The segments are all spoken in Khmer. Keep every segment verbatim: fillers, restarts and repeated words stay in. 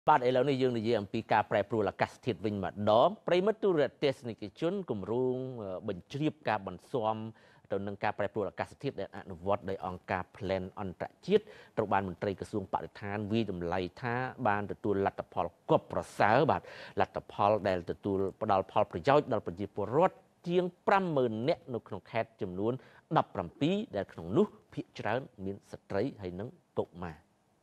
បាទឥឡូវនេះយើងនិយាយអំពីការប្រែប្រួលអាកាសធាតុវិញម្ដងប្រិមត្តទូរទស្សនិកជនគម្រោងបញ្ជ្រាបការបន្ស៊ាំទៅនឹងការប្រែប្រួលអាកាសធាតុដែលអនុវត្តដោយអង្គការ P N N អន្តរជាតិត្រូវបានមន្ត្រីក្រសួងបរិស្ថានវិយតម្លៃថាបានទទួលលទ្ធផលគប់ប្រសើរបាទលទ្ធផលដែលទទួលផ្ដល់ផលប្រយោជន៍ដល់ប្រជាពលរដ្ឋជាង ប្រាំម៉ឺន នាក់នៅក្នុងខេត្តចំនួន ដប់ប្រាំពីរ ដែលក្នុងនោះភាគច្រើនមានស្ត្រីហើយនិងកុមារ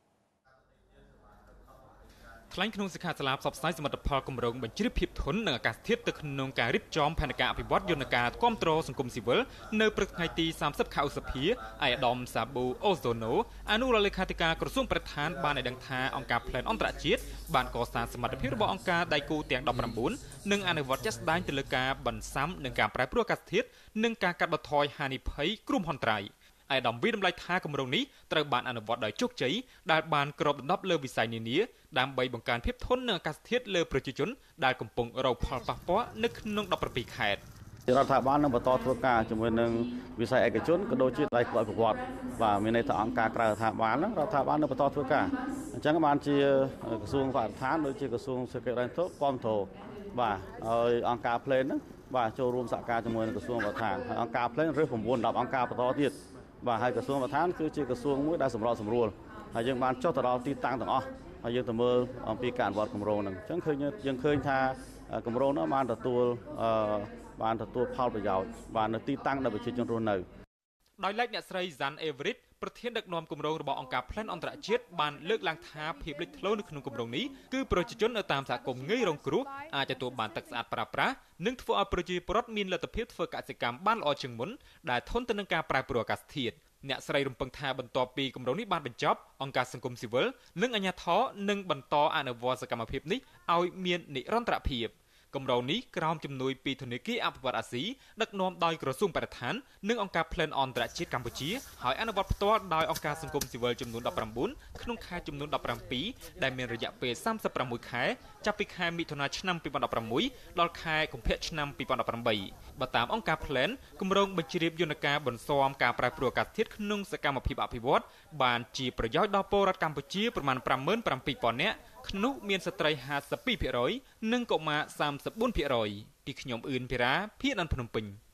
ថ្លែងក្នុងសិក្ខាសាលាផ្សព្វផ្សាយសមិទ្ធផលគម្រោងបញ្ជ្រាបភាពធន់និងអាកាសធាតុទៅក្នុងការរៀបចំផែនការអភិវឌ្ឍយន្តការគាំទ្រសង្គមស៊ីវិលនៅព្រឹកថ្ងៃទី សាមសិប ខែឧសភាឯកឧត្តមសាប៊ូអូហ្សូណូអនុរដ្ឋលេខាធិការក្រសួងបរិស្ថានបានឲ្យដឹងថាអង្គការ P N N អន្តរជាតិបានកសាងសមត្ថភាពរបស់អង្គការដៃគូទាំង ដប់ប្រាំបួន និងអនុវត្តជាក់ស្ដែងទៅលើការបន្ស៊ាំនឹងការប្រែប្រួលអាកាសធាតុនិងការកាត់បន្ថយហានិភ័យគ្រោះមហន្តរាយឯកឧត្តមវិតម្លៃថាគម្រោងនេះត្រូវបានអនុវត្តដោយជោគជ័យដែលបានគ្របដណ្ដប់លើវិស័យនានាដើម្បីបង្កើនភាពធន់នឹងអាកាសធាតុលើប្រជាជនដែលកំពុងរងផលប៉ះពាល់នៅក្នុង ដប់ប្រាំពីរ ខេត្តរដ្ឋាភិបាលនឹងបន្តធ្វើការជាមួយនឹងវិស័យឯកជនក៏ដូចជាដៃគូអភិវឌ្ឍបាទមានន័យថាអង្គការក្រៅរដ្ឋាភិបាលរដ្ឋាភិបាលនឹងបន្តធ្វើការអញ្ចឹងបានជាក្រសួងបរិស្ថានដូចជាក្រសួងសេដ្ឋកិច្ចហិរញ្ញវត្ថុគាំទ្របាទឲ្យអង្គការ P N N ហ្នឹងបាទចូលរួមសហការជាមួយនឹងក្រសួងបរិស្ថានហើយអង្គការ P N N រើស 9 10 អង្គការបន្តទៀតបាទហើយក្រសួងបរិស្ថានគឺជាក្រសួងមួយដែលសម្របសម្រួលហើយយើងបានចុះទៅដល់ទីតាំងទាំងអស់ហើយយើងទៅមើលអំពីការអនុវត្តគម្រោងហ្នឹងអញ្ចឹងឃើញយើងឃើញថាគម្រោងនោះបានទទួលអឺបានទទួលផលប្រយោជន៍បាននៅទីតាំងដែលប្រជាជនរស់នៅដោយឡែកអ្នកស្រី Zan Everett ប្រធានដឹកនាំគម្រោងរបស់អង្គការ P N N អន្តរជាតិបានលើកឡើងថាភាពលេចធ្លោនៅក្នុងគម្រោងនេះគឺប្រជាជននៅតាមសហគមន៍ងាយរងគ្រោះអាចទទួលបានទឹកស្អាតប្រើប្រាស់និងធ្វើឲ្យប្រជាពលរដ្ឋមានលទ្ធភាពធ្វើកសិកម្មបានល្អជាងមុនដែលធន់ទៅនឹងការប្រែប្រួលអាកាសធាតុអ្នកស្រីរំពឹងថាបន្ទាប់ពីគម្រោងនេះបានបញ្ចប់អង្គការសង្គមស៊ីវិលនិងអាជ្ញាធរនឹងបន្តអនុវត្តសកម្មភាពនេះឲ្យមាននិរន្តរភាពគម្រោងនេះក្រោមជំនួយពីធនាគារអភិវឌ្ឍន៍អាស៊ីដឹកនាំដោយក្រសួងបរិស្ថាននិងអង្គការ P N N អន្តរជាតិកម្ពុជាហើយអនុវត្តផ្ទាល់ដោយអង្គការសង្គមស៊ីវិលចំនួន ដប់ប្រាំបួន ក្នុងខែចំនួន ដប់ប្រាំពីរ ដែលមានរយៈពេល សាមសិបប្រាំមួយ ខែចាប់ពីខែមិថុនាឆ្នាំ ពីរពាន់ដប់ប្រាំមួយ ដល់ខែកុម្ភៈឆ្នាំ ពីរពាន់ដប់ប្រាំបី បើតាមអង្គការ P N N គម្រោងបញ្ជ្រាបយន្តការបន្ស៊ាំការប្រែប្រួលអាកាសធាតុក្នុងសកម្មភាពអភិវឌ្ឍបានជាប្រយោជន៍ដល់ពលរដ្ឋកម្ពុជាប្រមាណ ប្រាំម៉ឺនប្រាំពីរពាន់ នាក់ក្នុងនោះមានស្ត្រី ហាសិបពីរភាគរយ និងកុមារ សាមសិបបួនភាគរយ ពីខ្ញុំអឿនភារា P N N ភ្នំពេញ